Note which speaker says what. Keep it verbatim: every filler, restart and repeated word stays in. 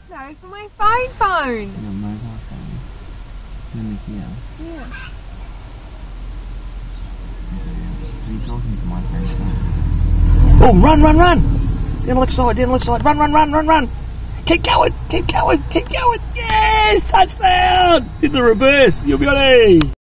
Speaker 1: No, for my phone phone.
Speaker 2: Your mobile phone. Let me hear.
Speaker 1: Yeah.
Speaker 2: Are you talking to my friend now? Oh, run, run, run! Down the left side, down the left side. Run, run, run, run, run! Keep going, keep going, keep going! Yes! Touchdown! Hit the reverse. You'll be on E!